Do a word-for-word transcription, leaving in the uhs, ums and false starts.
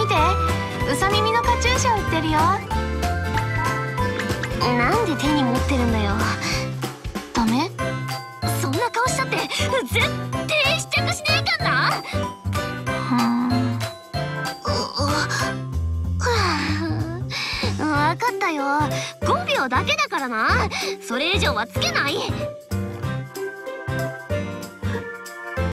見て、ウサ耳のカチューシャ売ってるよ。 なんで手に持ってるんだよ。 ダメ？ そんな顔したって絶対試着しねえかんな。 ふん。 分かったよ。ごびょうだけだからな。それ以上はつけない。